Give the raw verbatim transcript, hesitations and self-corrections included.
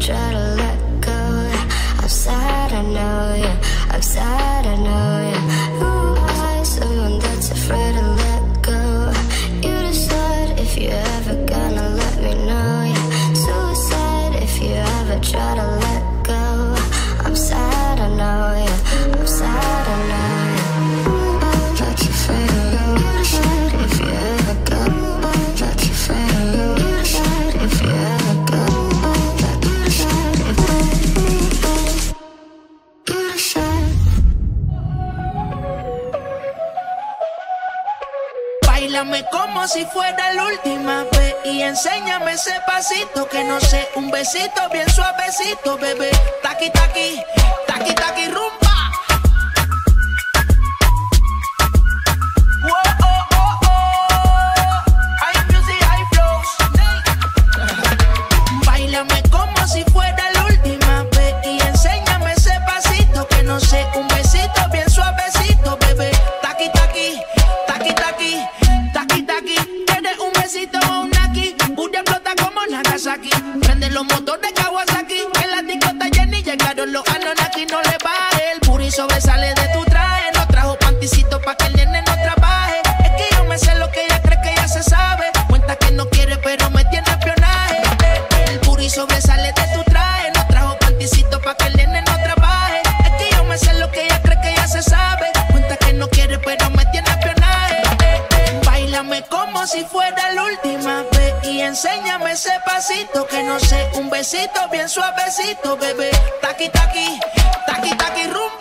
try to let go. I'm sad, I know, yeah. I'm sad, I know, yeah. Ooh, I'm someone that's afraid to let go. You decide if you're ever gonna let me know, yeah. Suicide if you ever try to let go. I'm sad, I know, yeah. I'm sad, I know, yeah. Ooh, I'm not afraid to go. You decide if you ever go. I'm not afraid to go. You decide if you ever go. I'm not decide if you decide. Báilame como si fuera la última vez y enséñame ese pasito que no sé, un besito bien suavecito, bebé. Taqui, taqui, taqui, taqui, rumba. Whoa, oh, oh, oh. Hay music, hay flows. Báilame como si fuera la última vez y enséñame ese pasito que no sé, un besito bien suavecito, bebé. Taqui, taqui, taqui, taqui. Taki taki, tienes un besito o un aquí. Booty explota como Nagasaki. Prende los motores Kawasaki. En la discota Jenny llegaron los Anunnaki. No le baje, el booty sobresale de tu traje. No trajo panticito pa' que el nene no trabaje. Es que yo me sé lo que ella cree que ya se sabe. Cuenta que no quiere pero me tiene espionaje. El booty sobresale de tu traje. No trajo panticito pa' que el nene no trabaje. Es que yo me sé lo que ella cree que ya se sabe. Cuenta que no quiere pero me tiene espionaje. Báilame como si fuera la última vez y enséñame ese pasito que no sé, un besito bien suavecito, bebé. Taqui, taqui, taqui, taqui, rumba.